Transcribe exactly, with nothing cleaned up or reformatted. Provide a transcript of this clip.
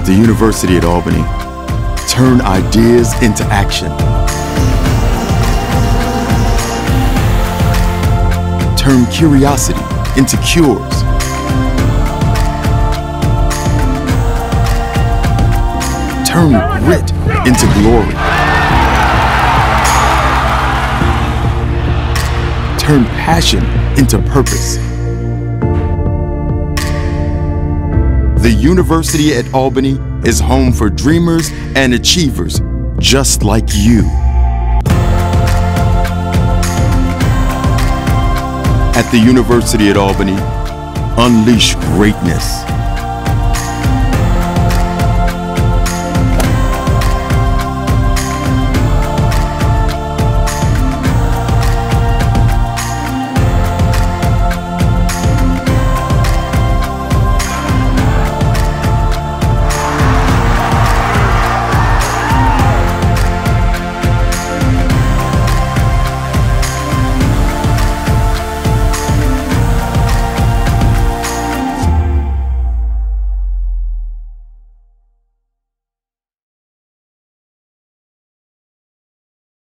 the University at Albany, turn ideas into action. Turn curiosity into cures. Turn grit into glory. Turn passion into purpose. The University at Albany is home for dreamers and achievers just like you. At the University at Albany, unleash greatness.